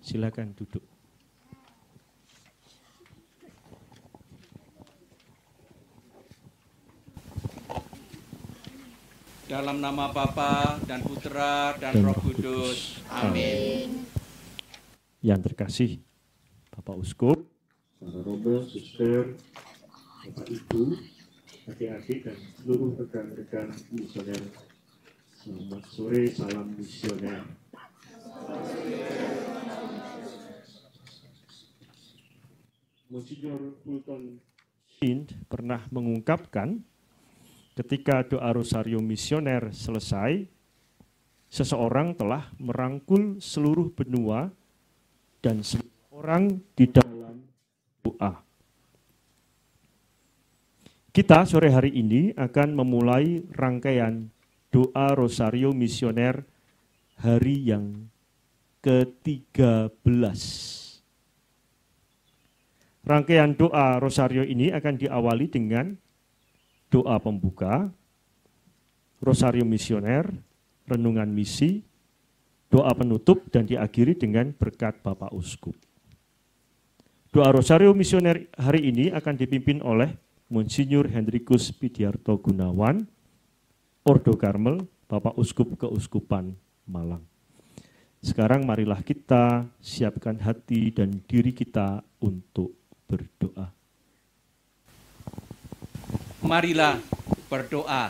Silakan duduk. Dalam nama Bapa dan Putra dan Roh Kudus. Amin. Yang terkasih Bapak Uskup, para romo, suster, Bapak Ibu, adik-adik dan seluruh rekan-rekan misioner. Selamat sore, salam misioner. Monsignor Fulton Sheen pernah mengungkapkan ketika doa rosario misioner selesai, seseorang telah merangkul seluruh benua dan semua orang di dalam doa. Kita sore hari ini akan memulai rangkaian doa rosario misioner hari yang ke-13. Rangkaian doa rosario ini akan diawali dengan doa pembuka, rosario misioner, renungan misi, doa penutup, dan diakhiri dengan berkat Bapak Uskup. Doa rosario misioner hari ini akan dipimpin oleh Monsinyur Hendrikus Pidiarto Gunawan, Ordo Karmel, Bapak Uskup Keuskupan Malang. Sekarang marilah kita siapkan hati dan diri kita untuk berdoa. Marilah berdoa.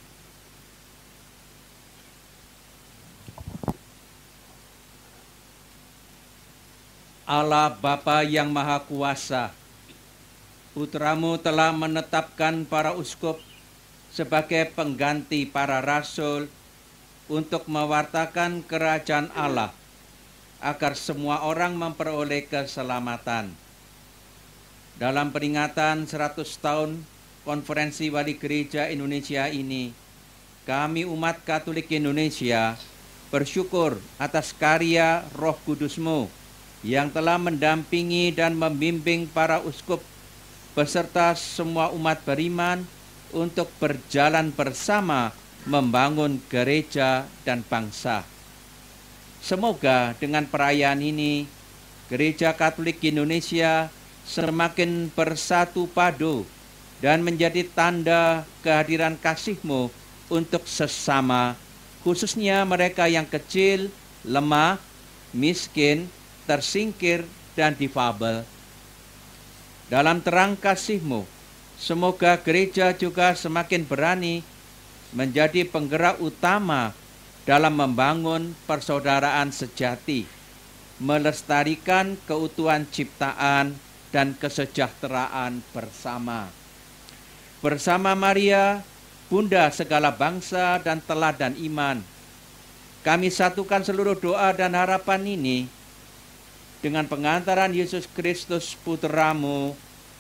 Allah Bapa yang Maha Kuasa, Putramu telah menetapkan para uskup sebagai pengganti para rasul untuk mewartakan kerajaan Allah, agar semua orang memperoleh keselamatan. Dalam peringatan 100 tahun Konferensi Wali Gereja Indonesia ini, kami umat Katolik Indonesia bersyukur atas karya Roh Kudus-Mu yang telah mendampingi dan membimbing para uskup beserta semua umat beriman untuk berjalan bersama membangun gereja dan bangsa. Semoga dengan perayaan ini, Gereja Katolik Indonesia semakin bersatu padu dan menjadi tanda kehadiran kasih-Mu untuk sesama, khususnya mereka yang kecil, lemah, miskin, tersingkir, dan difabel. Dalam terang kasih-Mu, semoga gereja juga semakin berani menjadi penggerak utama dalam membangun persaudaraan sejati, melestarikan keutuhan ciptaan dan kesejahteraan bersama. Bersama Maria, Bunda segala bangsa dan teladan iman, kami satukan seluruh doa dan harapan ini dengan pengantaran Yesus Kristus Putra-Mu,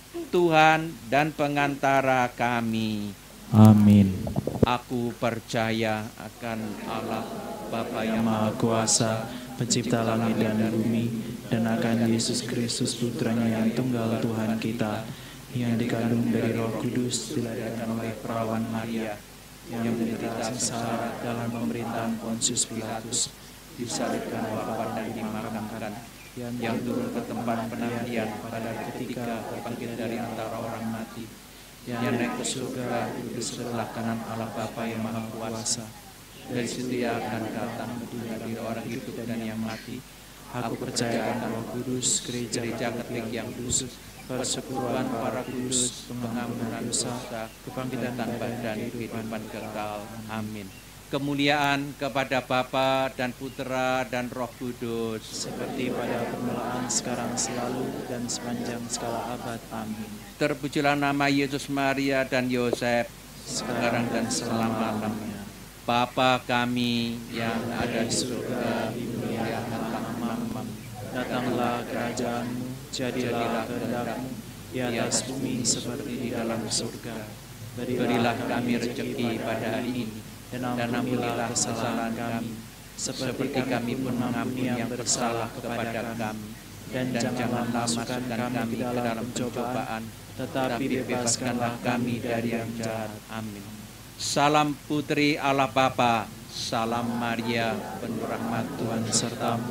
Tuhan dan pengantara kami. Amin. Aku percaya akan Allah Bapa yang Maha Kuasa, pencipta langit dan bumi, dan akan Yesus Kristus Putranya yang tunggal Tuhan kita, yang dikandung dari Roh Kudus, dilahirkan oleh perawan Maria, yang menderita sengsara dalam pemerintahan Pontius Pilatus, disalibkan, wafat dan dimakamkan, yang turun ke tempat penantian pada ketika bangkit dari antara orang mati, yang naik ke surga di sebelah kanan Allah Bapa yang Maha Kuasa. Dari situ Ia akan datang menghadiri orang hidup dan yang mati. Aku percaya akan Roh Kudus, gereja Katolik yang kudus, persekutuan para kudus, pengampunan dosa, kebangkitan badan, kehidupan kekal. Amin. Kemuliaan kepada Bapa dan Putra dan Roh Kudus, seperti pada permulaan, sekarang, selalu, dan sepanjang segala abad. Amin. Terpujilah nama Yesus, Maria, dan Yosef, sekarang dan selama-lamanya. Bapa kami yang ada di surga, dimuliakanlah namamu. Datanglah kerajaan-Mu, jadilah kehendak-Mu di atas bumi seperti di dalam surga. Berilah kami rezeki pada hari ini, dan ampunilah kesalahan kami, seperti kami pun mengampuni yang bersalah kepada kami. Dan janganlah masukkan kami ke dalam pencobaan, tetapi bebaskanlah kami dari yang jahat. Amin. Salam Putri Allah Bapa, salam Maria, penuh rahmat Tuhan sertamu.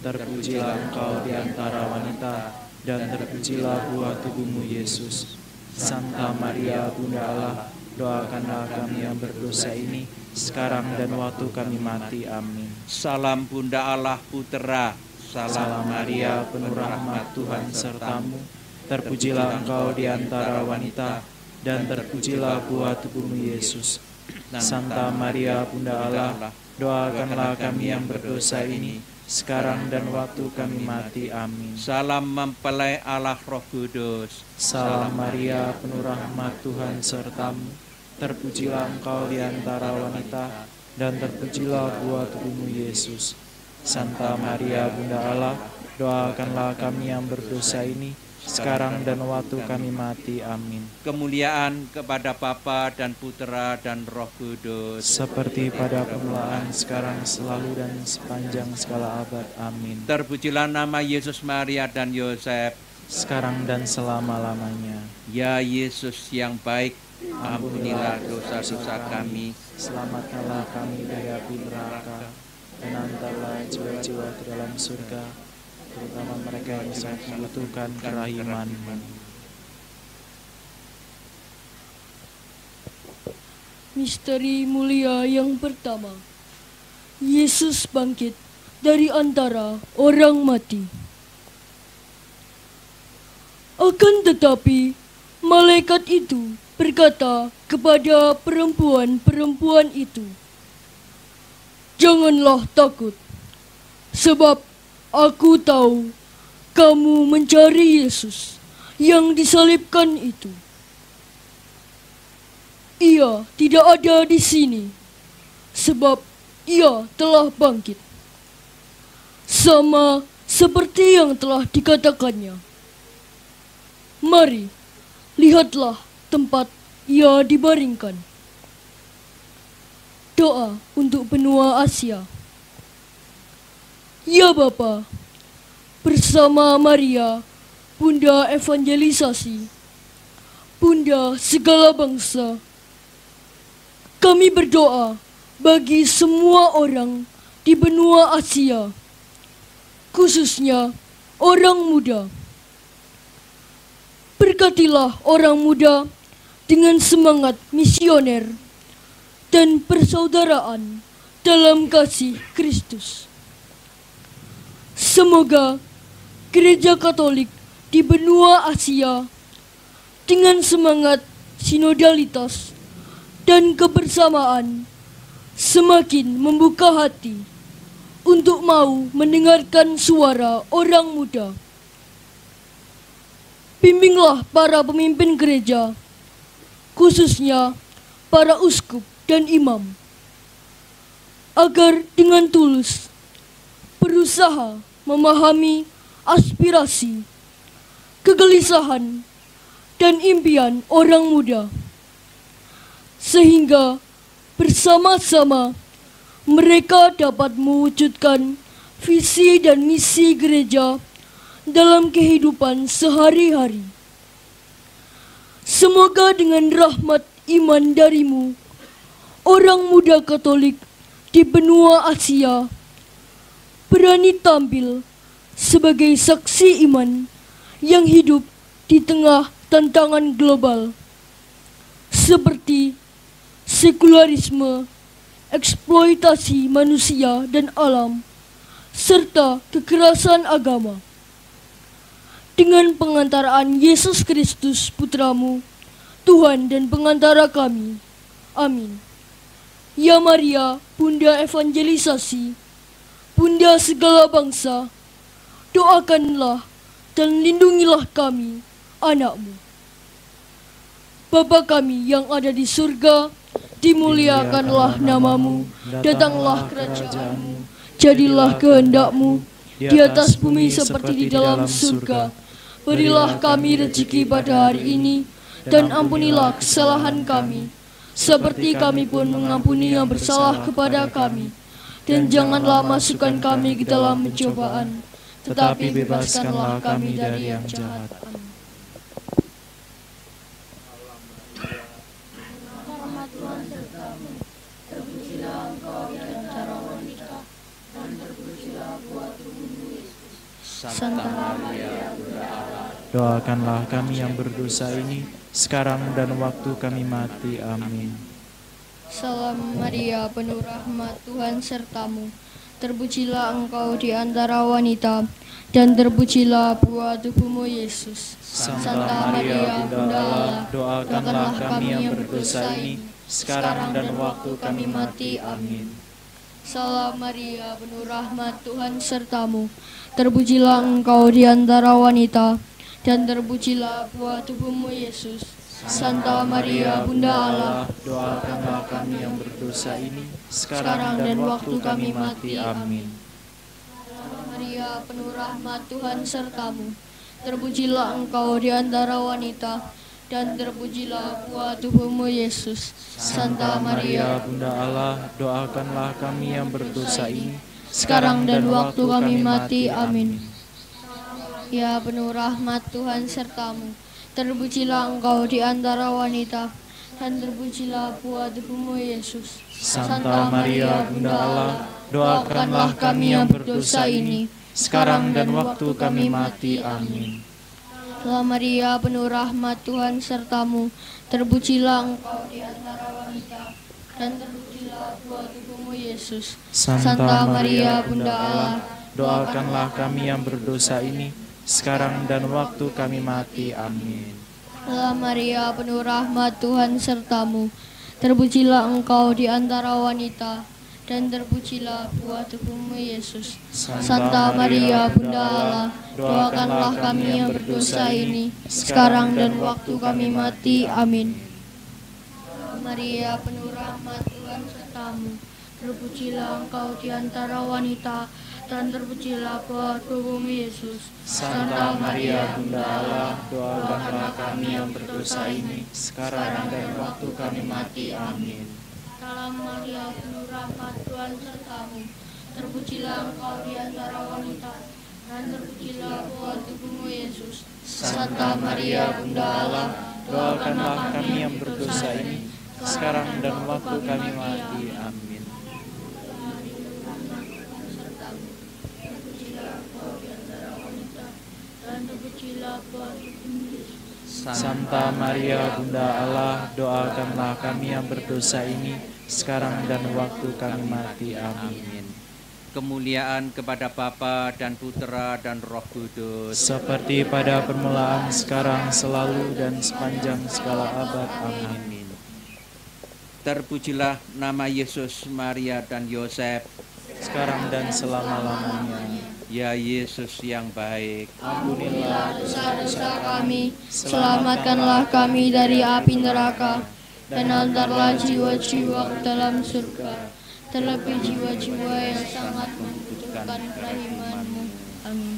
terpujilah Engkau di antara wanita, dan terpujilah buah tubuhmu Yesus. Santa Maria, Bunda Allah, doakanlah kami yang berdosa ini, sekarang dan waktu kami mati. Amin. Salam Bunda Allah Putera, Salam Maria, penuh rahmat Tuhan sertamu, terpujilah Engkau di antara wanita, dan terpujilah buah tubuhmu Yesus. Santa Maria, Bunda Allah, doakanlah kami yang berdosa ini, sekarang dan waktu kami mati. Amin. Salam mempelai Allah Roh Kudus. Salam Maria, penuh rahmat Tuhan sertamu, terpujilah Engkau di antara wanita, dan terpujilah buah tubuhmu Yesus. Santa Maria, Bunda Allah, doakanlah kami yang berdosa ini, sekarang dan waktu kami mati. Amin. Kemuliaan kepada Bapa dan Putera dan Roh Kudus. Seperti pada permulaan, sekarang, selalu, dan sepanjang segala abad. Amin. Terpujilah nama Yesus, Maria, dan Yosef, sekarang dan selama-lamanya. Ya Yesus yang baik, ampunilah dosa-dosa kami, selamatkanlah kami dari api neraka, dan antarlah jiwa-jiwa ke dalam surga, terutama mereka yang sangat membutuhkan kerahiman-Mu. Misteri mulia yang pertama, Yesus bangkit dari antara orang mati. Akan tetapi, malaikat itu berkata kepada perempuan-perempuan itu, "Janganlah takut, sebab aku tahu kamu mencari Yesus yang disalibkan itu. Ia tidak ada di sini, sebab ia telah bangkit, sama seperti yang telah dikatakannya. Mari, lihatlah tempat ia dibaringkan." Doa untuk benua Asia. Ya Bapa, bersama Maria, Bunda Evangelisasi, Bunda segala bangsa, kami berdoa bagi semua orang di benua Asia, khususnya orang muda. Berkatilah orang muda dengan semangat misioner dan persaudaraan dalam kasih Kristus. Semoga Gereja Katolik di benua Asia dengan semangat sinodalitas dan kebersamaan semakin membuka hati untuk mau mendengarkan suara orang muda. Bimbinglah para pemimpin gereja, khususnya para uskup dan imam, agar dengan tulus berusaha memahami aspirasi, kegelisahan, dan impian orang muda, sehingga bersama-sama mereka dapat mewujudkan visi dan misi gereja dalam kehidupan sehari-hari. Semoga dengan rahmat iman darimu, orang muda Katolik di benua Asia berani tampil sebagai saksi iman yang hidup di tengah tantangan global seperti sekularisme, eksploitasi manusia dan alam, serta kekerasan agama. Dengan pengantaraan Yesus Kristus Putramu, Tuhan dan pengantara kami. Amin. Ya Maria, Bunda Evangelisasi, Bunda segala bangsa, doakanlah dan lindungilah kami, anak-Mu. Bapa kami yang ada di surga, dimuliakanlah nama-Mu, datanglah kerajaan-Mu, jadilah kehendak-Mu, di atas bumi seperti di dalam surga. Berilah kami rezeki pada hari ini, dan ampunilah kesalahan kami, seperti kami pun mengampuni yang bersalah kepada kami. Dan janganlah masukkan kami ke dalam pencobaan, tetapi bebaskanlah kami dari yang jahat. Amin. Terpujilah Engkau di antara wanita, dan terpujilah buah tubuhmu Santa Maria Bunda Allah, Doakanlah kami yang berdosa ini, sekarang dan waktu kami mati. Amin. Salam Maria, penuh rahmat, Tuhan sertamu. Terpujilah engkau di antara wanita, dan terpujilah buah tubuhmu Yesus. Santa Maria Bunda Allah, doakanlah kami yang berdosa ini, sekarang dan waktu kami mati. Amin. Salam Maria, penuh rahmat, Tuhan sertamu. Terpujilah engkau di antara wanita, dan terpujilah buah tubuhmu Yesus. Santa Maria Bunda Allah, doakanlah kami yang berdosa ini, sekarang dan waktu kami mati. Amin. Maria, penuh rahmat, Tuhan sertamu. Terpujilah engkau di antara wanita, dan terpujilah buah tubuhmu Yesus. Santa Maria Bunda Allah, doakanlah kami yang berdosa ini, sekarang dan waktu kami mati. Amin. Ya penuh rahmat, Tuhan sertamu. Terpujilah engkau di antara wanita, dan terpujilah buah tubuhmu Yesus. Santa Maria Bunda Allah, doakanlah kami yang berdosa ini, sekarang dan waktu kami mati. Amin. Salam Maria, penuh rahmat, Tuhan sertamu. Terpujilah engkau di antara wanita, dan terpujilah buah tubuhmu Yesus. Santa Maria Bunda Allah, doakanlah kami yang berdosa ini, sekarang dan waktu kami mati. Amin. Salam Maria, penuh rahmat, Tuhan sertamu. Terpujilah engkau di antara wanita, dan terpujilah buah tubuhmu Yesus. Santa Maria Bunda Allah, doakanlah kami yang berdosa ini, sekarang dan waktu kami mati. Amin. Salam Maria, penuh rahmat, Tuhan sertamu. Terpujilah engkau di antara wanita, dan terpujilah buah tubuhmu Yesus. Santa Maria Bunda Allah, doakanlah kami yang berdosa ini, sekarang dan waktu kami mati. Amin. Salam Maria, penuh rahmat, Tuhan sertamu. Terpujilah engkau di antara wanita, dan terpujilah buah tubuhmu Yesus. Santa Maria Bunda Allah, doakanlah kami yang berdosa ini, sekarang dan waktu kami mati. Amin. Santa Maria Bunda Allah, doakanlah kami yang berdosa ini, sekarang dan waktu kami mati. Amin. kemuliaan kepada Bapa dan Putera dan Roh Kudus, Seperti pada permulaan, sekarang, selalu, dan sepanjang segala abad. Amin. terpujilah nama Yesus, Maria dan Yosef. Sekarang dan selama-lamanya. Ya Yesus yang baik, Ampunilah Dosa-dosa kami, selamatkanlah kami dari api neraka, dan antarlah jiwa-jiwa ke dalam surga, terlebih jiwa-jiwa yang sangat membutuhkan kerahiman-Mu. Amin.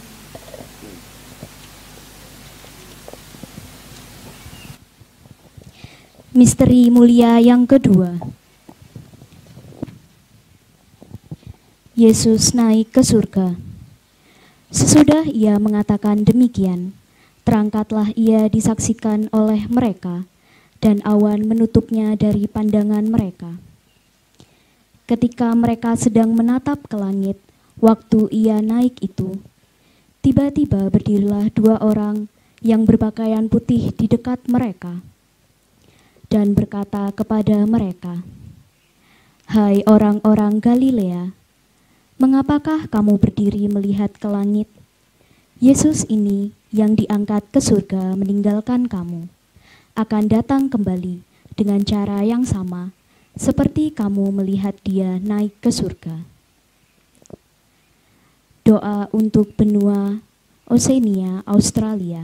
Misteri mulia yang kedua. Yesus naik ke surga. Sesudah ia mengatakan demikian, terangkatlah ia disaksikan oleh mereka, dan awan menutupnya dari pandangan mereka. Ketika mereka sedang menatap ke langit, waktu ia naik itu, tiba-tiba berdirilah dua orang yang berpakaian putih di dekat mereka, dan berkata kepada mereka, "Hai orang-orang Galilea, mengapakah kamu berdiri melihat ke langit? Yesus ini yang diangkat ke surga meninggalkan kamu, akan datang kembali dengan cara yang sama seperti kamu melihat dia naik ke surga." Doa untuk benua Oceania, Australia.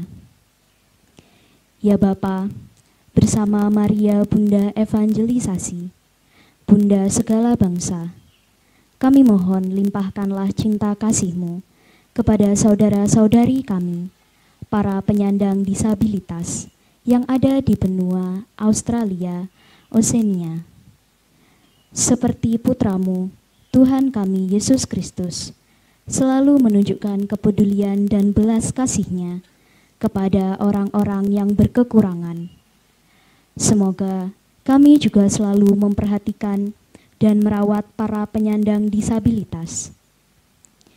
Ya Bapa, bersama Maria Bunda Evangelisasi, Bunda segala bangsa, kami mohon limpahkanlah cinta kasih-Mu kepada saudara-saudari kami, para penyandang disabilitas yang ada di benua Australia, Oceania. Seperti putra-Mu, Tuhan kami Yesus Kristus, selalu menunjukkan kepedulian dan belas kasih-Nya kepada orang-orang yang berkekurangan. Semoga kami juga selalu memperhatikan dan merawat para penyandang disabilitas.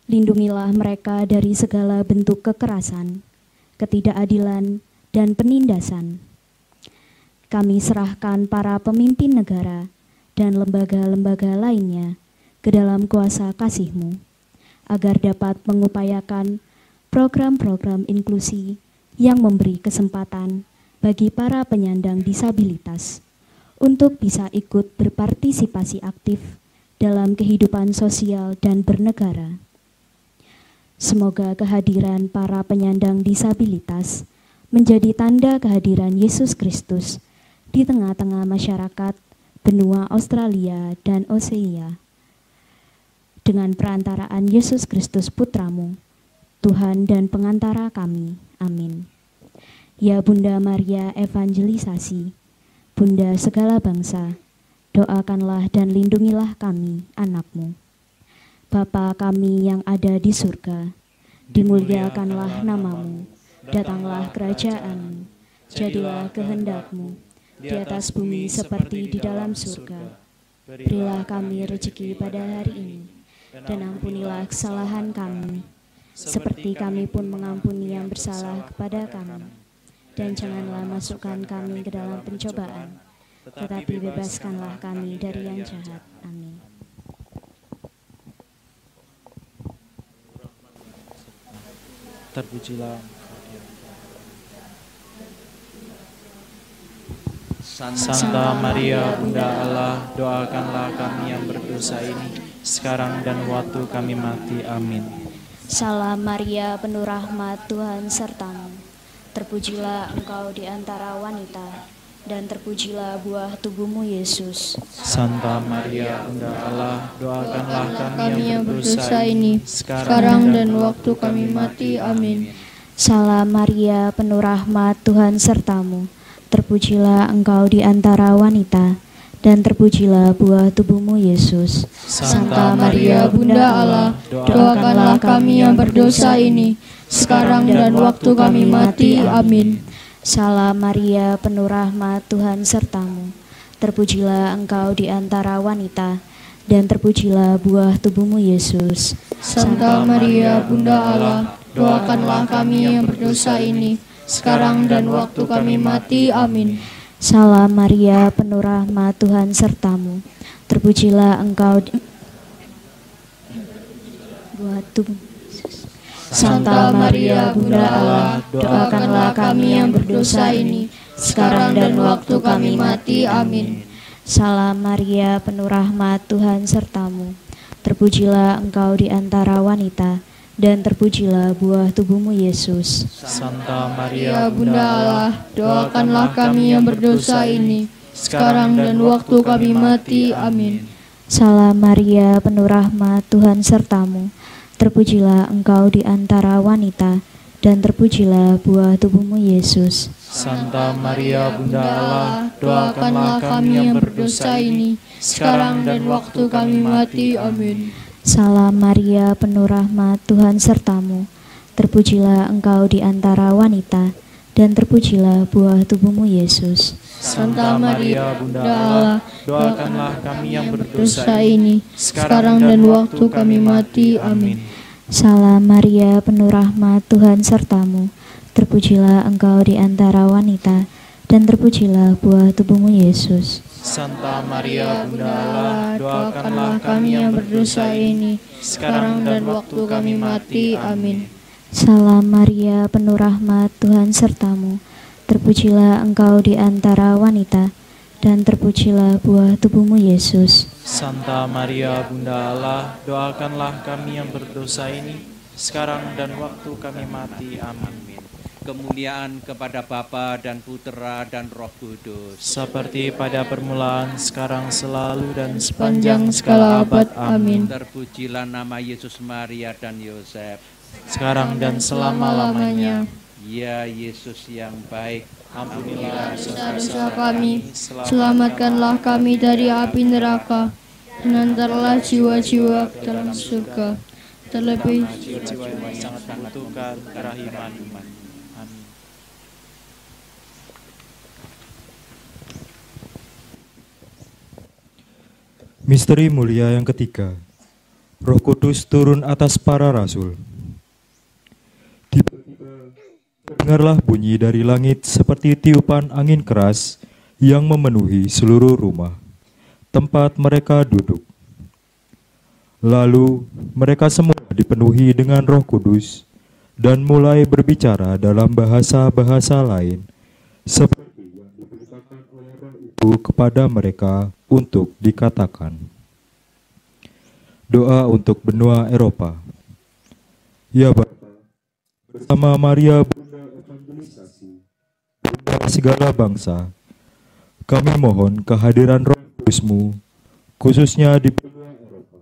Lindungilah mereka dari segala bentuk kekerasan, ketidakadilan, dan penindasan. Kami serahkan para pemimpin negara dan lembaga-lembaga lainnya ke dalam kuasa kasih-Mu, agar dapat mengupayakan program-program inklusi yang memberi kesempatan bagi para penyandang disabilitas untuk bisa ikut berpartisipasi aktif dalam kehidupan sosial dan bernegara. Semoga kehadiran para penyandang disabilitas menjadi tanda kehadiran Yesus Kristus di tengah-tengah masyarakat benua Australia dan Oseania. Dengan perantaraan Yesus Kristus Putra-Mu, Tuhan dan pengantara kami. Amin. Ya Bunda Maria Evangelisasi, Bunda segala bangsa, doakanlah dan lindungilah kami, anak-Mu. Bapa kami yang ada di surga, dimuliakanlah nama-Mu, datanglah kerajaan-Mu, jadilah kehendak-Mu, di atas bumi seperti di dalam surga. Berilah kami rezeki pada hari ini, dan ampunilah kesalahan kami, seperti kami pun mengampuni yang bersalah kepada kami. Dan janganlah masukkan kami ke dalam pencobaan, tetapi bebaskanlah kami dari yang jahat. Amin. Terpujilah Santa Maria Bunda Allah, doakanlah kami yang berdosa ini sekarang dan waktu kami mati. Amin. Salam Maria, penuh rahmat, Tuhan sertamu. Terpujilah engkau di antara wanita, dan terpujilah buah tubuhmu Yesus. Santa Maria Bunda Allah, doakanlah kami yang berdosa ini sekarang dan waktu kami mati. Amin. Salam Maria, penuh rahmat, Tuhan sertamu. Terpujilah engkau di antara wanita, dan terpujilah buah tubuhmu Yesus. Santa Maria Bunda Allah, doakanlah kami yang berdosa ini sekarang dan waktu kami mati. Amin. Salam Maria, penuh rahmat, Tuhan sertamu. Terpujilah engkau di antara wanita, dan terpujilah buah tubuhmu Yesus. Santa Maria Bunda Allah, doakanlah kami yang berdosa ini sekarang dan waktu kami mati. Amin. Salam Maria, penuh rahmat, Tuhan sertamu. Terpujilah engkau buah tubuh Yesus. Santa Maria Bunda Allah, doakanlah kami yang berdosa ini sekarang dan waktu kami mati. Amin. Salam Maria, penuh rahmat, Tuhan sertamu. Terpujilah engkau di antara wanita, dan terpujilah buah tubuhmu Yesus. Santa Maria Bunda Allah, doakanlah kami yang berdosa ini sekarang dan waktu kami mati. Amin. Salam Maria, penuh rahmat, Tuhan sertamu. Terpujilah engkau di antara wanita, dan terpujilah buah tubuhmu Yesus. Santa Maria Bunda Allah, doakanlah kami yang berdosa ini sekarang dan waktu kami mati. Amin. Salam Maria, penuh rahmat, Tuhan sertamu. Terpujilah engkau di antara wanita, dan terpujilah buah tubuhmu Yesus. Santa Maria Bunda Allah, doakanlah kami yang berdosa ini sekarang dan waktu kami mati. Amin. Salam Maria, penuh rahmat, Tuhan sertamu. Terpujilah engkau di antara wanita, dan terpujilah buah tubuhmu Yesus. Santa Maria Bunda Allah, doakanlah kami yang berdosa ini sekarang dan waktu kami mati. Amin. Salam Maria, penuh rahmat, Tuhan sertamu. Terpujilah engkau di antara wanita, dan terpujilah buah tubuhmu Yesus. Santa Maria Bunda Allah, doakanlah kami yang berdosa ini sekarang dan waktu kami mati. Amin. Kemuliaan kepada Bapa dan Putera dan Roh Kudus, seperti pada permulaan, sekarang, selalu, dan sepanjang segala abad. Amin. Terpujilah nama Yesus, Maria, dan Yosef, sekarang dan selama-lamanya. Ya Yesus yang baik, ampunilah dosa-dosa kami, selamatkanlah kami dari api neraka, dan antarlah jiwa-jiwa ke dalam surga, terlebih jiwa-jiwa yang sangat membutuhkan kerahiman. Misteri mulia yang ketiga, Roh Kudus turun atas para rasul. Tiba-tiba terdengarlah bunyi dari langit seperti tiupan angin keras yang memenuhi seluruh rumah tempat mereka duduk. Lalu mereka semua dipenuhi dengan Roh Kudus dan mulai berbicara dalam bahasa-bahasa lain seperti yang diberitakan oleh Roh itu kepada mereka untuk dikatakan. Doa untuk benua Eropa. Ya Bapa, bersama Maria Bunda Evangelisasi, Bunda segala bangsa, kami mohon kehadiran Roh Kudus-Mu, khususnya di benua Eropa.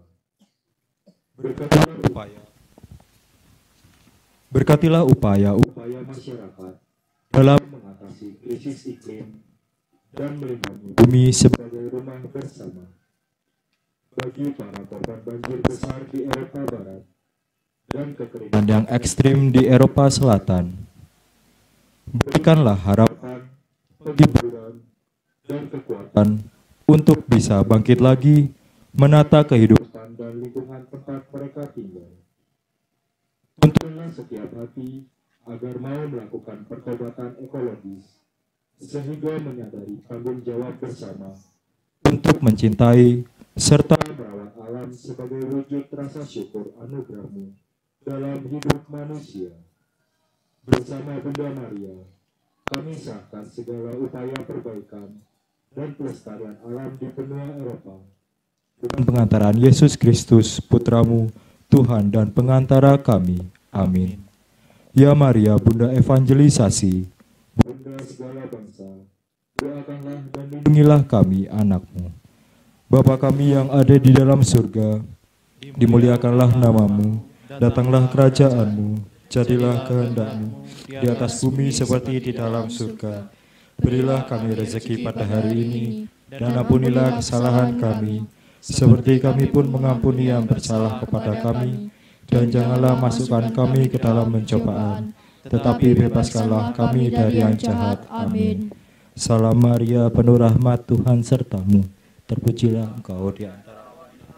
Berkatilah upaya masyarakat dalam mengatasi krisis iklim dan melindungi bumi sebagai rumah bersama. Bagi para korban banjir besar di Eropa Barat dan kekeringan yang ekstrim di Eropa Selatan, berikanlah harapan, penghiburan, dan kekuatan untuk bisa bangkit lagi, menata kehidupan dan lingkungan tempat mereka tinggal. Tuntunlah setiap hati agar mau melakukan pertobatan ekologis, sehingga menyadari tanggung jawab bersama untuk mencintai serta merawat alam sebagai wujud rasa syukur anugerah-Mu dalam hidup manusia. Bersama Bunda Maria, kami sahkan segala upaya perbaikan dan pelestarian alam di benua Eropa dengan pengantaran Yesus Kristus, Putra-Mu, Tuhan dan pengantara kami. Amin. Ya Maria, Bunda Evangelisasi, Bunda segala bangsa, doakanlah dan lindungilah kami, anak-Mu. Bapa kami yang ada di dalam surga, dimuliakanlah nama-Mu, datanglah kerajaan-Mu, jadilah kehendak-Mu, di atas bumi seperti di dalam surga. Berilah kami rezeki pada hari ini, dan ampunilah kesalahan kami, seperti kami pun mengampuni yang bersalah kepada kami, dan janganlah masukkan kami ke dalam pencobaan, tetapi bebaskanlah kami dari yang jahat. Amin. Salam Maria, penuh rahmat, Tuhan serta-Mu. Terpujilah Engkau di antara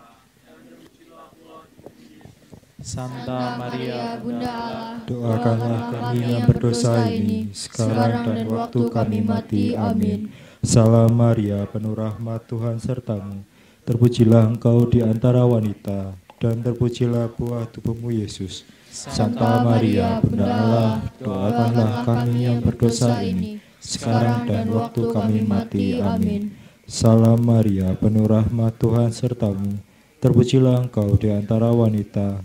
Santa Maria, Bunda Allah, doakanlah kami yang berdosa ini, sekarang dan waktu kami mati. Amin. Salam Maria, penuh rahmat, Tuhan serta-Mu. Terpujilah Engkau di antara wanita, dan terpujilah buah tubuh-Mu Yesus. Santa Maria, Bunda Allah, doakanlah kami yang berdosa ini, sekarang dan waktu kami mati. Amin. Salam Maria, penuh rahmat, Tuhan serta-Mu. Terpujilah Engkau di antara wanita.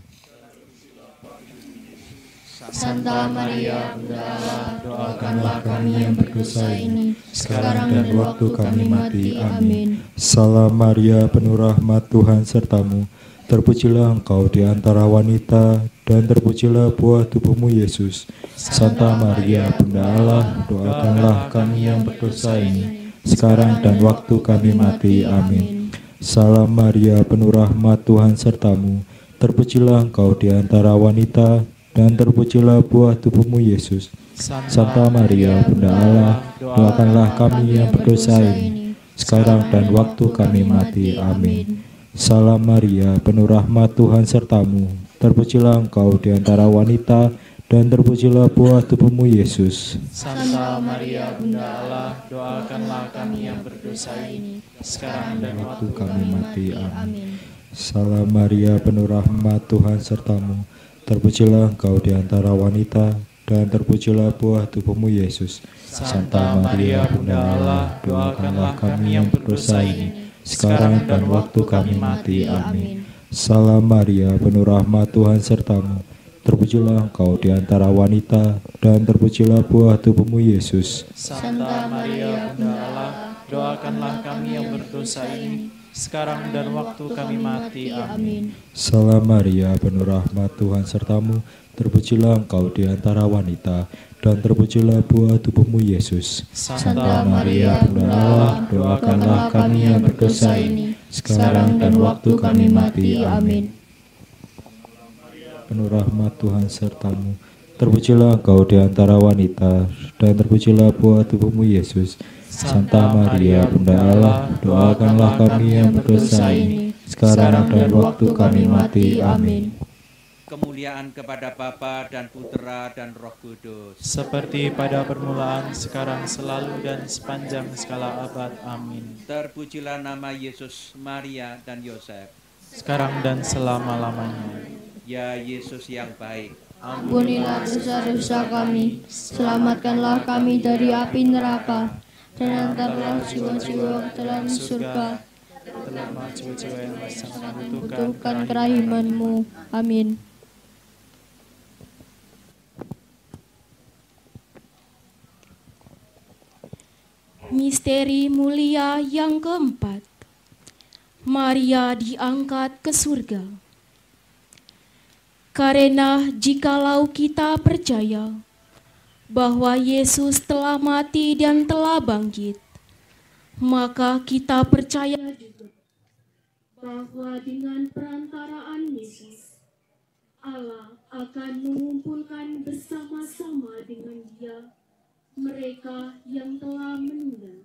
Santa Maria, Bunda Allah, Doakanlah kami yang berdosa ini, sekarang dan waktu kami mati. Amin. Salam Maria, penuh rahmat, Tuhan serta-Mu. Terpujilah Engkau di antara wanita, dan terpujilah buah tubuh-Mu Yesus. Santa Maria, Bunda Allah, doakanlah kami yang berdosa ini, sekarang dan waktu kami mati. Amin. Salam Maria, penuh rahmat, Tuhan serta-Mu. Terpujilah Engkau di antara wanita, dan terpujilah buah tubuh-Mu Yesus. Santa Maria, Bunda Allah, doakanlah kami yang berdosa ini, sekarang dan waktu kami mati. Amin. Salam Maria, penuh rahmat, Tuhan serta-Mu. Terpujilah Engkau di antara wanita, dan terpujilah buah tubuh-Mu Yesus. Santa Maria, Bunda Allah, doakanlah kami yang berdosa ini, sekarang dan waktu kami mati. Amin. Salam Maria, penuh rahmat, Tuhan serta-Mu. Terpujilah Engkau di antara wanita, dan terpujilah buah tubuh-Mu Yesus. Santa Maria, Bunda Allah, doakanlah kami yang berdosa ini, sekarang dan waktu kami mati. Amin. Salam Maria, penuh rahmat, Tuhan serta-Mu. Terpujilah Engkau di antara wanita, dan terpujilah buah tubuh-Mu Yesus. Santa Maria, Bunda Allah, doakanlah kami yang berdosa ini, sekarang dan waktu kami mati. Amin. Salam Maria, penuh rahmat, Tuhan serta-Mu. Terpujilah Engkau di antara wanita, dan terpujilah buah tubuh-Mu Yesus. Santa Maria, Bunda Allah, doakanlah kami yang berdosa ini, sekarang dan waktu kami mati. Amin. Penuh rahmat, Tuhan serta-Mu. Terpujilah Engkau di antara wanita, dan terpujilah buah tubuh-Mu Yesus. Santa Maria, Bunda Allah, doakanlah kami yang berdosa ini, sekarang dan waktu kami mati. Amin. Kemuliaan kepada Bapa dan Putera dan Roh Kudus. Seperti pada permulaan, sekarang, selalu, dan sepanjang segala abad. Amin. Terpujilah nama Yesus, Maria, dan Yosef. Sekarang dan selama-lamanya. Ya Yesus yang baik, Ampunilah dosa-dosa kami, selamatkanlah kami dari api neraka, dan antarlah jiwa-jiwa ke dalam surga, Terutama jiwa-jiwa yang sangat membutuhkan kerahiman-Mu. Amin. Misteri mulia yang keempat, Maria diangkat ke surga. Karena jikalau kita percaya bahwa Yesus telah mati dan telah bangkit, maka kita percaya juga bahwa dengan perantaraan Yesus, Allah akan mengumpulkan bersama-sama dengan Dia mereka yang telah meninggal.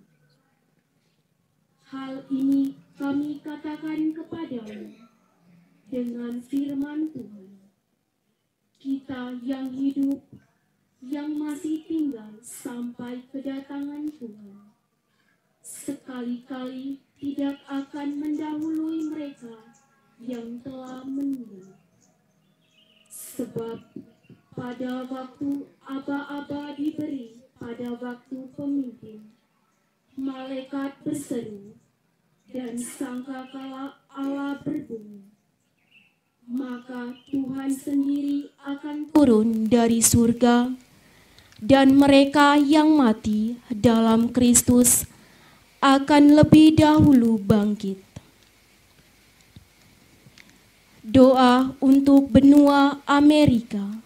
Hal ini kami katakan kepadamu dengan firman Tuhan. Kita yang hidup, yang masih tinggal sampai kedatangan Tuhan, sekali-kali tidak akan mendahului mereka yang telah meninggal. Sebab pada waktu aba-aba diberi pada waktu pemimpin, malaikat berseru, dan sangkakala Allah berbunyi, maka Tuhan sendiri akan turun dari surga, dan mereka yang mati dalam Kristus akan lebih dahulu bangkit. Doa untuk benua Amerika.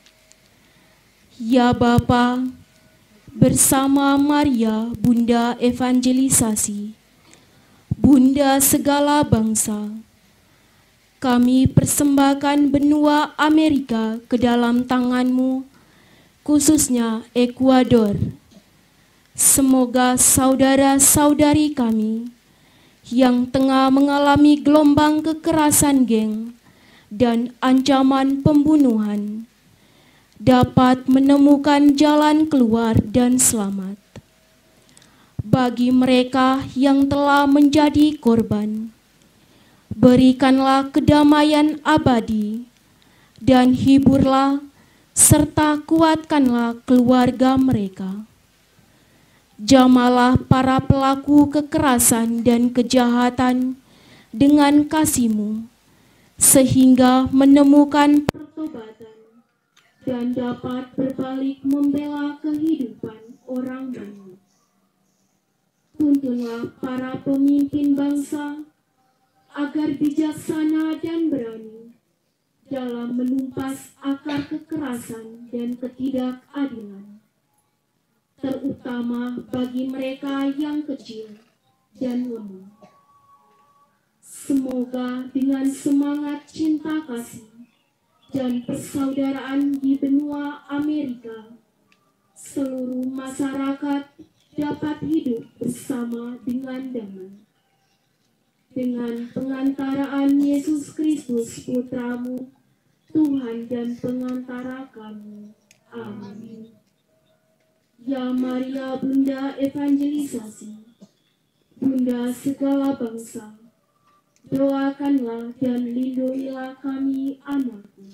Ya Bapa, bersama Maria, Bunda Evangelisasi, Bunda segala bangsa, kami persembahkan benua Amerika ke dalam tangan-Mu, khususnya Ekuador. Semoga saudara-saudari kami yang tengah mengalami gelombang kekerasan geng dan ancaman pembunuhan dapat menemukan jalan keluar dan selamat. Bagi mereka yang telah menjadi korban, berikanlah kedamaian abadi dan hiburlah serta kuatkanlah keluarga mereka. Jamalah para pelaku kekerasan dan kejahatan dengan kasih-Mu, sehingga menemukan pertobatan dan dapat berbalik membela kehidupan orang banyak. Tuntunlah para pemimpin bangsa agar bijaksana dan berani dalam menumpas akar kekerasan dan ketidakadilan, terutama bagi mereka yang kecil dan lemah. Semoga dengan semangat cinta kasih dan persaudaraan di benua Amerika, seluruh masyarakat dapat hidup bersama dengan damai. Dengan pengantaraan Yesus Kristus Putra-Mu, Tuhan dan pengantara kami. Amin. Ya Maria, Bunda Evangelisasi, Bunda segala bangsa, doakanlah dan lindungilah kami anakmu.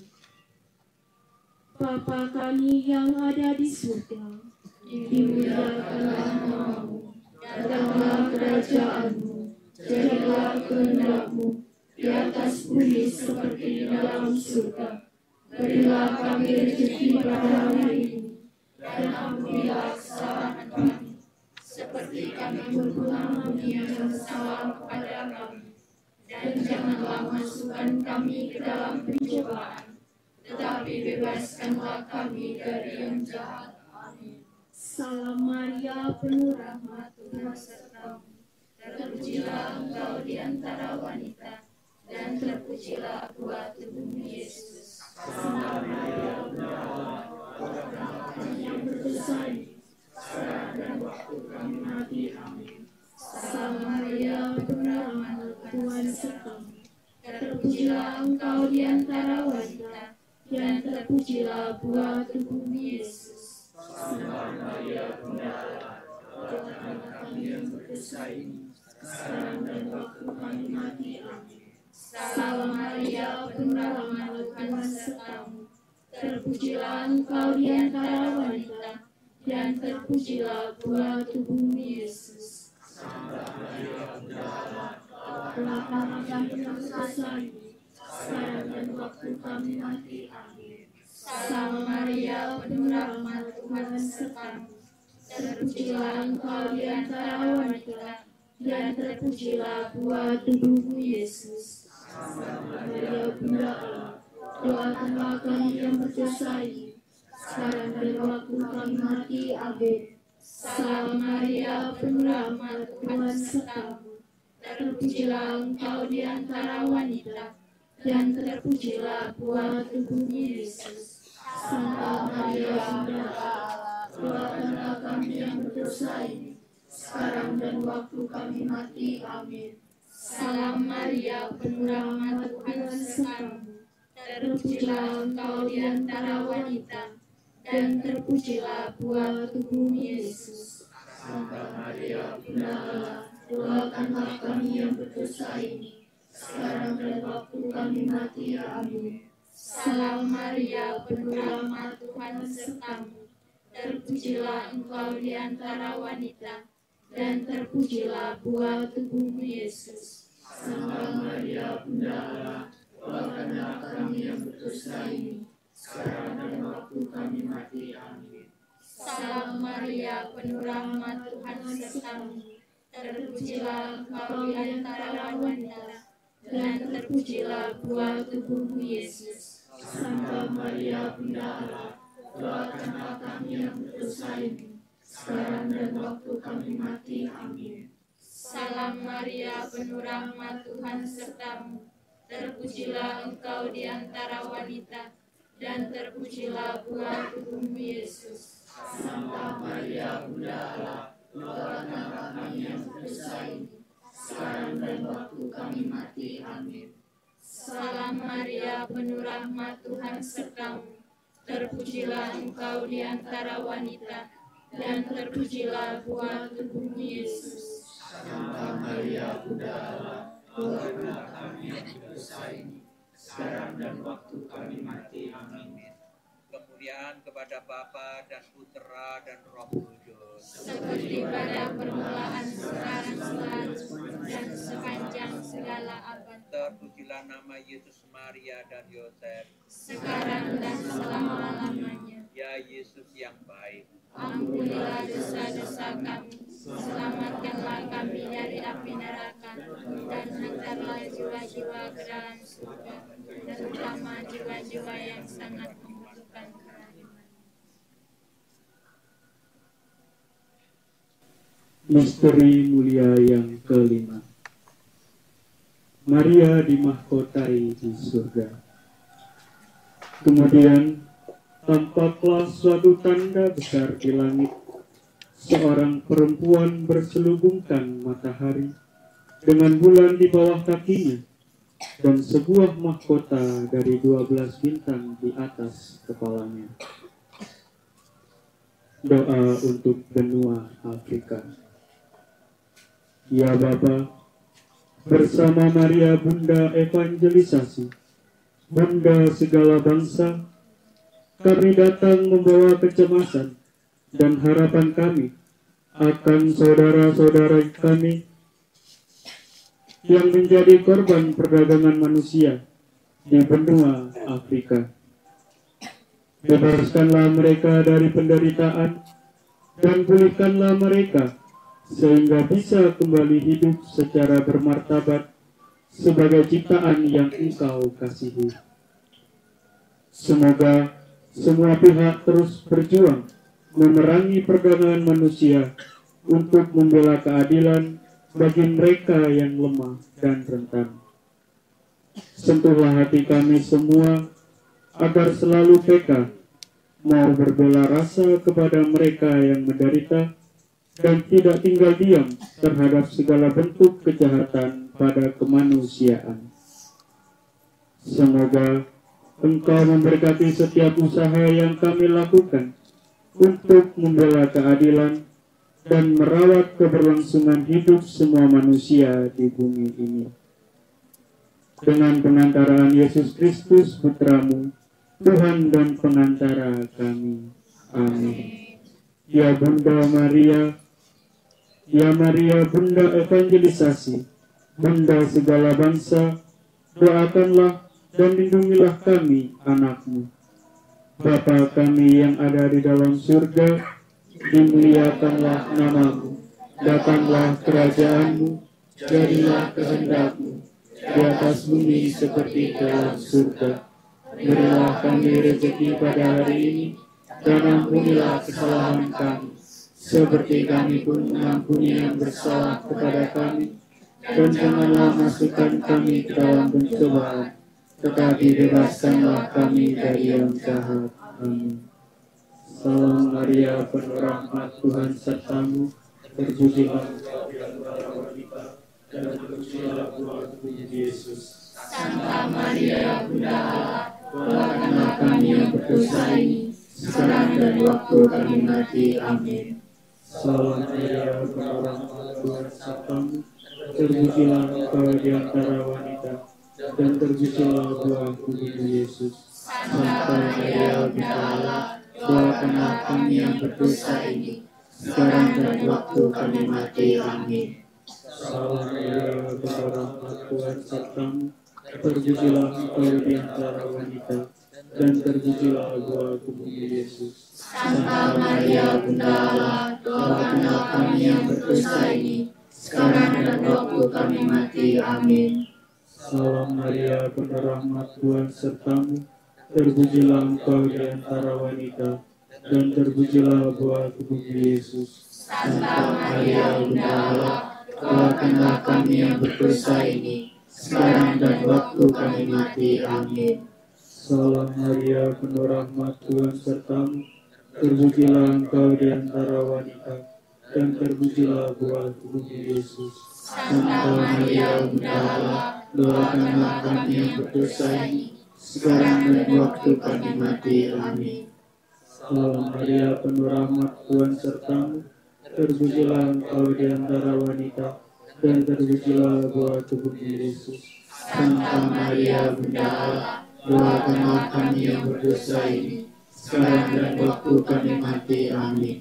Bapa kami yang ada di surga, dimuliakanlah nama-Mu, datanglah kerajaan-Mu, jadilah kehendak-Mu di atas bumi seperti di dalam surga. Berilah kami rezeki pada hari ini, dan ampunilah kesalahan kami, seperti kami mengampuni yang bersalah kepada kami. Dan janganlah masukkan kami ke dalam pencobaan, tetapi bebaskanlah kami dari yang jahat. Amin. Salam Maria, penuh rahmat, Tuhan sertamu. Terpujilah engkau di antara wanita, dan terpujilah buah tubuhmu Yesus. Salam Maria, Bunda Allah, doakanlah kami yang berdosa ini, sekarang dan waktu kami mati. Amin. Salam Maria, penuh rahmat, Tuhan sertamu. terpujilah Engkau di antara wanita, dan terpujilah buah tubuhmu Yesus. Santa Maria Bunda Allah, doakanlah kami yang berdosa ini, sekarang dan waktu kami mati. Amin. Salam Maria, penuh rahmat, Tuhan sertamu. Terpujilah Engkau di antara wanita, dan terpujilah buah tubuhmu Yesus. Santa Maria Bunda Allah, doakanlah kami yang berdosa ini, sekarang dan waktu kami mati. Amin. Salam Maria, penuh rahmat, Tuhan sertamu. Terpujilah Engkau di antara wanita, dan terpujilah buah tubuhmu Yesus. Santa Maria Bunda Allah, doakanlah kami yang berdosa ini, sekarang dan waktu kami mati. Amin. Salam Maria, penuh rahmat, Tuhan sertamu. Terpujilah Engkau di antara wanita, dan terpujilah buah tubuhmu Yesus. Santa Maria Bunda Allah, doakanlah kami yang berdosa ini, sekarang dan waktu kami mati. Amin. Salam Maria, penuh rahmat, Tuhan sertamu. Terpujilah Engkau di antara wanita, dan terpujilah buah tubuhmu Yesus. Santa Maria Bunda Allah, doakanlah kami yang berdosa ini, sekarang dan waktu kami mati. Amin. Salam Maria, penuh rahmat, Tuhan sertamu. Terpujilah Engkau di antara wanita, dan terpujilah buah tubuhmu Yesus. Santa Maria Bunda Allah, doakanlah kami yang berdosa ini, sekarang dan waktu kami mati. Amin. Salam Maria, penuh rahmat, Tuhan sertamu. Terpujilah Engkau di antara wanita, dan terpujilah buah tubuhmu Yesus. Santa Maria Bunda Allah, doakanlah kami yang berdosa ini, sekarang dan waktu kami mati. Amin. Salam Maria, penuh rahmat, Tuhan sertamu. Terpujilah Engkau di antara wanita, dan terpujilah buah tubuhmu Yesus. Santa Maria Bunda Allah, doakanlah kami yang berdosa ini, sekarang dan waktu kami mati. Amin. Salam Maria, penuh rahmat, Tuhan sertamu. Terpujilah Engkau di antara wanita, dan terpujilah buah tubuhmu Yesus. Santa Maria Bunda Allah, doakanlah kami yang berdosa ini, sekarang dan waktu kami mati. Amin. Kemuliaan kepada Bapa dan Putera dan Roh Kudus, Seperti pada permulaan, sekarang, selalu, dan sepanjang segala abad. terpujilah nama Yesus, Maria dan Yosef. Sekarang dan selama-lamanya. Ya Yesus yang baik, Ampunilah dosa-dosa kami, selamatkanlah kami dari api neraka, dan hantarlah jiwa-jiwa ke dalam surga, terutama jiwa-jiwa yang sangat membutuhkan kerahiman. Misteri mulia yang kelima. Maria dimahkotai di surga. Kemudian tampaklah suatu tanda besar di langit, seorang perempuan berselubungkan matahari dengan bulan di bawah kakinya, dan sebuah mahkota dari 12 bintang di atas kepalanya. Doa untuk benua Afrika. Ya Bapa, bersama Maria Bunda Evangelisasi, Bunda segala bangsa, kami datang membawa kecemasan dan harapan kami akan saudara-saudara kami yang menjadi korban perdagangan manusia di benua Afrika. Bebaskanlah mereka dari penderitaan dan pulihkanlah mereka sehingga bisa kembali hidup secara bermartabat sebagai ciptaan yang Engkau kasihi. Semoga semua pihak terus berjuang memerangi perdagangan manusia untuk membela keadilan bagi mereka yang lemah dan rentan. Sentuhlah hati kami semua agar selalu peka mau berbela rasa kepada mereka yang menderita dan tidak tinggal diam terhadap segala bentuk kejahatan pada kemanusiaan. Semoga Engkau memberkati setiap usaha yang kami lakukan untuk membela keadilan dan merawat keberlangsungan hidup semua manusia di bumi ini. Dengan pengantaraan Yesus Kristus Putra-Mu, Tuhan dan pengantara kami. Amin. Ya Bunda Maria, ya Maria Bunda Evangelisasi, Bunda segala bangsa, doakanlah dan lindungilah kami, anak-Mu. Bapa kami yang ada di dalam surga, dimuliakanlah nama-Mu, datanglah kerajaan-Mu, jadilah kehendak-Mu, di atas bumi seperti dalam surga. Berilah kami rezeki pada hari ini, dan ampunilah kesalahan kami, seperti kami pun mengampuni yang bersalah kepada kami. Dan janganlah masukkan kami ke dalam pencobaan, tetapi bebaskanlah kami dari yang jahat. Amin. Salam Maria, penuh rahmat, Tuhan serta-Mu, terpujilah Engkau di antara wanita, dan terpujilah buah tubuh Yesus. Santa Maria, Bunda Allah, doakanlah kami yang berdosa ini, sekarang dan waktu kami mati. Amin. Salam Maria, penuh rahmat, Tuhan serta-Mu, terpujilah Engkau di antara wanita, dan terpujilah buah tubuh Yesus. Santa Maria, Bunda Allah, doakanlah kami yang berdosa ini, sekarang dan waktu kami mati. Amin. Salam Maria, penuh rahmat, Tuhan serta-Mu, terpujilah Engkau di antara wanita, dan terpujilah buah tubuh Yesus. Santa Maria, Bunda Allah, doakanlah kami yang berdosa ini, sekarang dan waktu kami mati. Amin. Salam Maria, penuh rahmat, Tuhan serta-Mu, terpujilah Engkau di antara wanita, dan terpujilah buah tubuh Yesus. Santa Maria, Bunda Allah, doakanlah kami yang berdosa ini, sekarang dan waktu kami mati. Amin. Salam Maria, penuh rahmat, Tuhan serta-Mu, terpujilah Engkau di antara wanita, dan terpujilah buah tubuh Yesus. Santa Maria, Bunda Allah, doakanlah kami yang berdosa ini, sekarang dan waktu kami mati. Amin. Salam Maria, penuh rahmat, Tuhan serta-Mu, terpujilah Engkau di antara wanita, dan terpujilah buah tubuh Yesus. Santa Maria, Bunda Allah, doakanlah kami yang berdosa ini, sekarang dan waktu kami mati. Amin.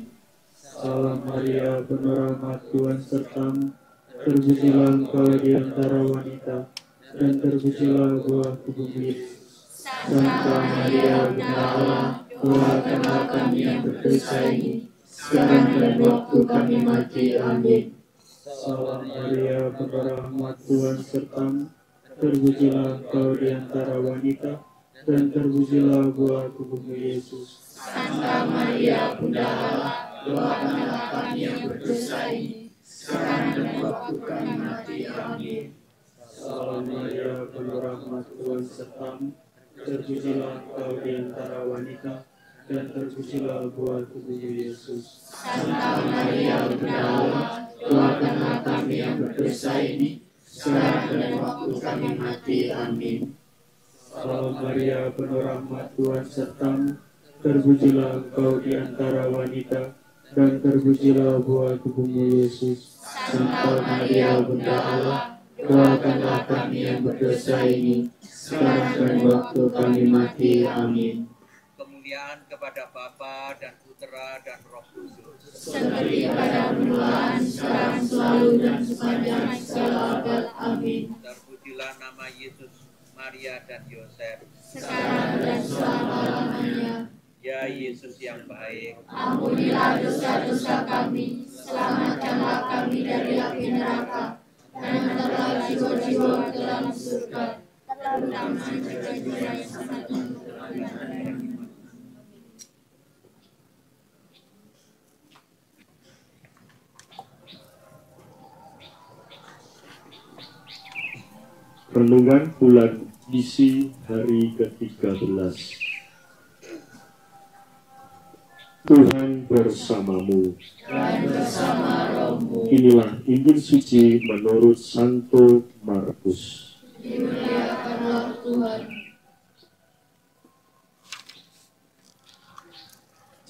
Salam Maria, penuh rahmat, Tuhan serta-Mu, terpujilah Engkau di antara wanita, dan terpujilah buah tubuh Yesus. Santa Maria, Bunda Allah, doakanlah kami yang berdosa ini, sekarang dan waktu kami mati. Amin. Salam Maria, penuh rahmat, Tuhan serta-Mu, terpujilah Engkau di antara wanita, dan terpujilah buah tubuh Yesus. Santa Maria, Bunda Allah, doakanlah kami yang berdosa ini, sekarang dan waktu kami mati. Amin. Salam Maria, penuh rahmat, Tuhan serta-Mu, terpujilah Engkau di antara wanita, dan terpujilah buah tubuh Yesus. Santa Maria, Bunda Allah, doakanlah kami yang berdosa ini, sekarang dan waktu kami mati. Amin. Salam Maria, penuh rahmat, Tuhan serta-Mu, terpujilah Engkau di antara wanita, dan terpujilah buah tubuh Yesus. Santa Maria, Bunda Allah, doakanlah kami yang berdosa ini, sekarang dan waktu kami mati. Amin. Kemuliaan kepada Bapa dan Putra dan Roh Kudus. Seperti pada permulaan, sekarang, selalu, dan sepanjang segala abad. Amin. Terpujilah nama Yesus, Maria dan Yosef. Sekarang dan selama-lamanya. Ya Yesus yang baik, Ampunilah dosa-dosa kami, selamatkanlah kami dari api neraka, dan hantarlah jiwa-jiwa ke dalam surga, terutama jiwa-jiwa yang sangat membutuhkan. Renungan bulan isi hari ke-13. Tuhan bersamamu. Dan bersama rohmu. Inilah Injil suci menurut Santo Markus. Dimuliakanlah Tuhan.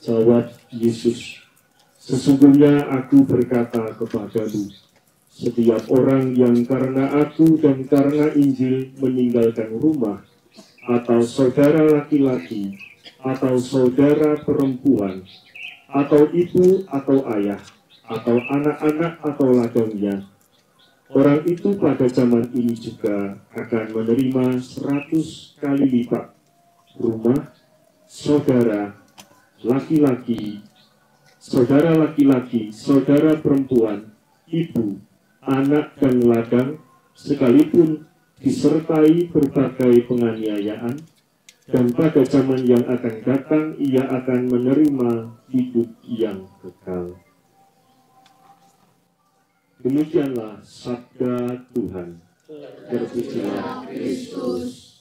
Jawab Yesus, sesungguhnya aku berkata kepadamu, setiap orang yang karena aku dan karena Injil meninggalkan rumah, atau saudara laki-laki, atau saudara perempuan, atau ibu atau ayah, atau anak-anak atau ladangnya, orang itu pada zaman ini juga akan menerima 100 kali lipat rumah, saudara laki-laki, saudara perempuan, ibu, anak dan ladang, sekalipun disertai berbagai penganiayaan, dan pada zaman yang akan datang ia akan menerima hidup yang kekal. Demikianlah sabda Tuhan. Terpujilah Kristus.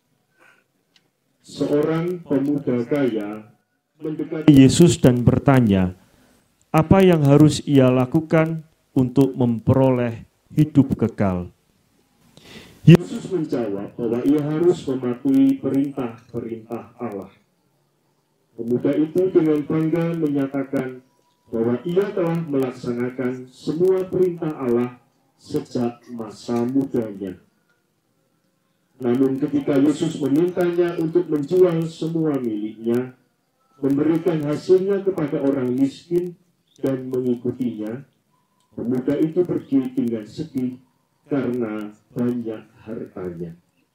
Seorang pemuda kaya mendekati Yesus dan bertanya, apa yang harus ia lakukan untuk memperoleh hidup kekal? Yesus menjawab bahwa ia harus mematuhi perintah-perintah Allah. Pemuda itu dengan bangga menyatakan bahwa ia telah melaksanakan semua perintah Allah sejak masa mudanya. Namun ketika Yesus memintanya untuk menjual semua miliknya, memberikan hasilnya kepada orang miskin dan mengikutinya, pemuda itu pergi dengan sedih karena banyak hartanya.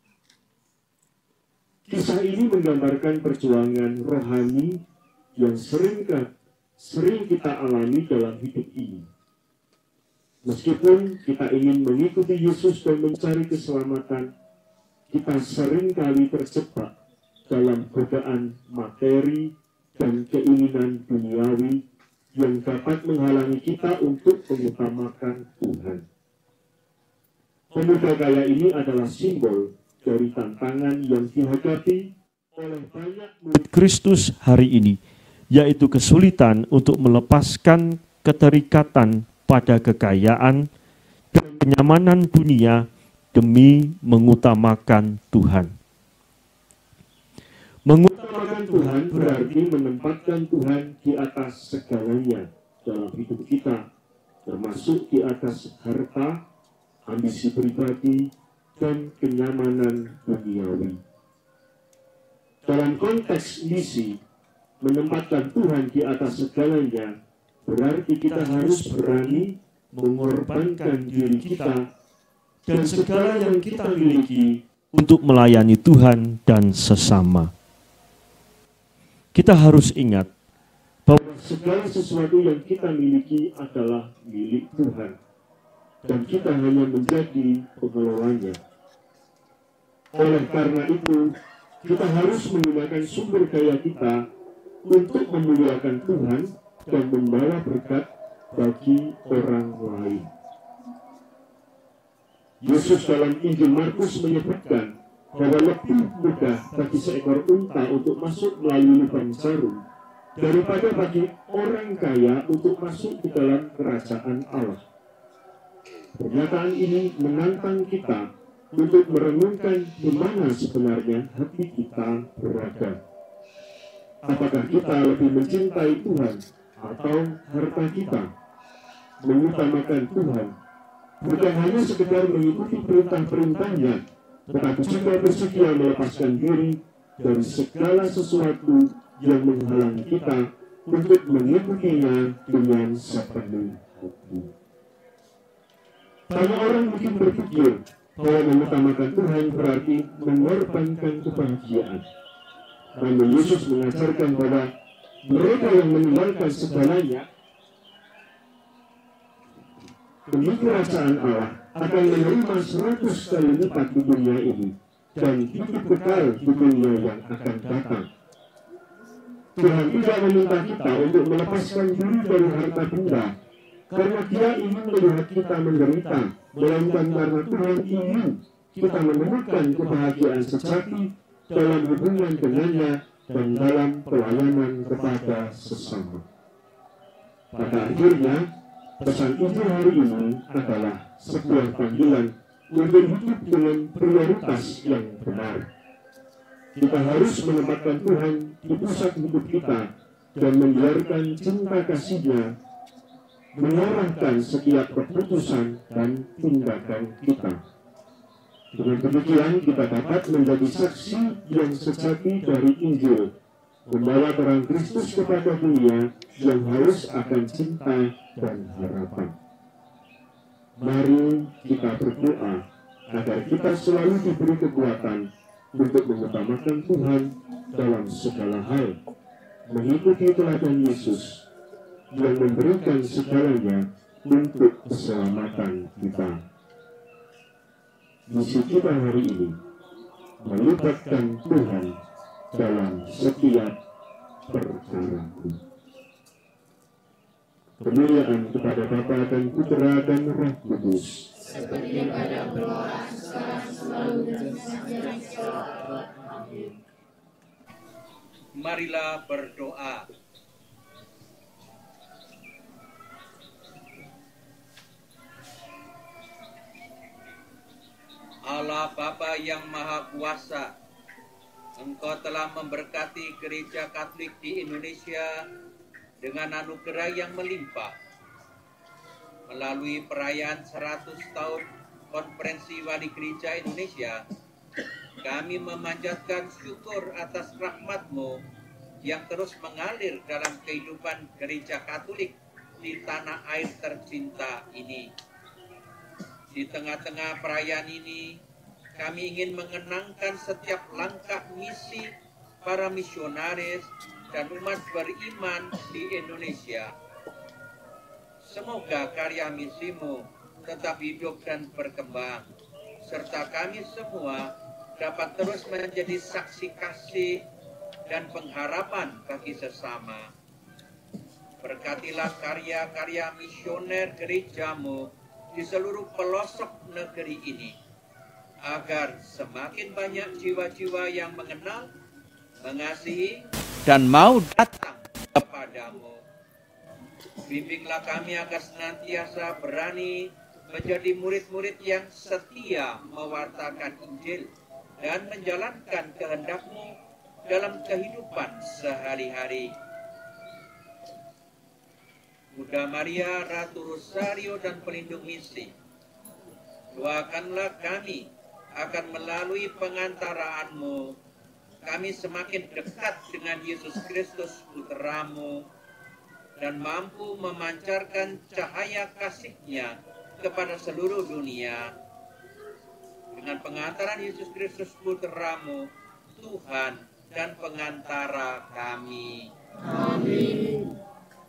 Kisah ini menggambarkan perjuangan rohani yang sering kita alami dalam hidup ini. Meskipun kita ingin mengikuti Yesus dan mencari keselamatan, kita seringkali terjebak dalam godaan materi dan keinginan duniawi yang dapat menghalangi kita untuk mengutamakan Tuhan. Pemuda kaya ini adalah simbol dari tantangan yang dihadapi oleh banyak murid Kristus hari ini, yaitu kesulitan untuk melepaskan keterikatan pada kekayaan dan kenyamanan dunia demi mengutamakan Tuhan. Mengutamakan Tuhan berarti menempatkan Tuhan di atas segalanya dalam hidup kita, termasuk di atas harta, ambisi pribadi, dan kenyamanan duniawi. Dalam konteks misi, menempatkan Tuhan di atas segalanya berarti kita harus berani mengorbankan diri kita dan segala yang kita miliki untuk melayani Tuhan dan sesama. Kita harus ingat bahwa segala sesuatu yang kita miliki adalah milik Tuhan, dan kita hanya menjadi pengelolanya. Oleh karena itu, kita harus menggunakan sumber daya kita untuk memuliakan Tuhan dan membawa berkat bagi orang lain. Yesus dalam Injil Markus menyebutkan bahwa lebih mudah bagi seekor unta untuk masuk melalui lubang jarum daripada bagi orang kaya untuk masuk ke dalam kerajaan Allah. Pernyataan ini menantang kita untuk merenungkan di mana sebenarnya hati kita berada. Apakah kita lebih mencintai Tuhan atau harta kita? Mengutamakan Tuhan bukan hanya sekedar mengikuti perintah-perintahnya, tetapi juga bersedia melepaskan diri dari segala sesuatu yang menghalangi kita untuk mengikutinya dengan sepenuh hati. Banyak orang mungkin berpikir bahwa mengutamakan Tuhan berarti mengorbankan kebahagiaan. Namun Yesus mengajarkan bahwa mereka yang meninggalkan segalanya demi kerajaan Allah akan menerima 100 kali lipat di dunia ini dan hidup kekal di dunia yang akan datang. Tuhan tidak meminta kita untuk melepaskan diri dari harta benda karena Dia ingin melihat kita menderita, melainkan karena Tuhan ingin kita menemukan kebahagiaan sejati dalam hubungan dengannya dan dalam pelayanan kepada sesama. Pada akhirnya, pesan Injil hari ini adalah sebuah panggilan untuk hidup dengan prioritas yang benar. Kita harus menempatkan Tuhan di pusat hidup kita dan membiarkan cinta kasih-Nya mengarahkan setiap keputusan dan tindakan kita. Dengan demikian kita dapat menjadi saksi yang sejati dari Injil, membawa terang Kristus kepada dunia yang haus akan cinta dan harapan. Mari kita berdoa agar kita selalu diberi kekuatan untuk mengutamakan Tuhan dalam segala hal, mengikuti teladan Yesus yang memberikan segalanya untuk keselamatan kita. Misi kita hari ini melibatkan Tuhan dalam setiap perkara. Kemuliaan kepada Bapa dan Putra dan Roh Kudus, seperti pada permulaan, sekarang, selalu, dan senantiasa. Amin. Marilah berdoa. Allah Bapa yang Maha Kuasa, Engkau telah memberkati Gereja Katolik di Indonesia dengan anugerah yang melimpah. Melalui perayaan 100 tahun Konferensi Wali Gereja Indonesia, kami memanjatkan syukur atas rahmat-Mu yang terus mengalir dalam kehidupan Gereja Katolik di tanah air tercinta ini. Di tengah-tengah perayaan ini, kami ingin mengenangkan setiap langkah misi para misionaris dan umat beriman di Indonesia. Semoga karya misimu tetap hidup dan berkembang, serta kami semua dapat terus menjadi saksi kasih dan pengharapan bagi sesama. Berkatilah karya-karya misioner gerejamu di seluruh pelosok negeri ini, agar semakin banyak jiwa-jiwa yang mengenal, mengasihi, dan mau datang kepadamu. Bimbinglah kami agar senantiasa berani menjadi murid-murid yang setia mewartakan Injil dan menjalankan kehendak-Mu dalam kehidupan sehari-hari. Bunda Maria, Ratu Rosario dan pelindung misi, doakanlah kami akan melalui pengantaraanmu, kami semakin dekat dengan Yesus Kristus Putra-Mu dan mampu memancarkan cahaya kasih-Nya kepada seluruh dunia. Dengan pengantaran Yesus Kristus Putra-Mu, Tuhan dan pengantara kami. Amin.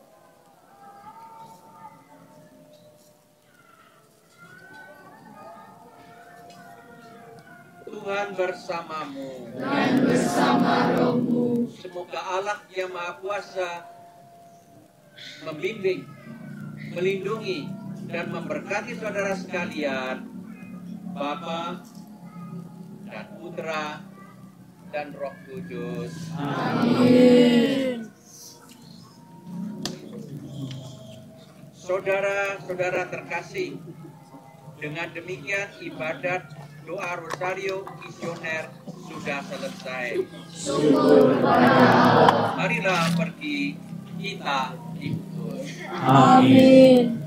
Tuhan bersamamu Dan bersama rohmu. Semoga Allah yang Maha Kuasa membimbing, melindungi, dan memberkati saudara sekalian, Bapa dan Putra dan Roh Kudus. Amin. Saudara-saudara terkasih, dengan demikian ibadat doa Rosario Misioner sudah selesai. Syukur kepada Allah. Marilah pergi kita ikut. Amin.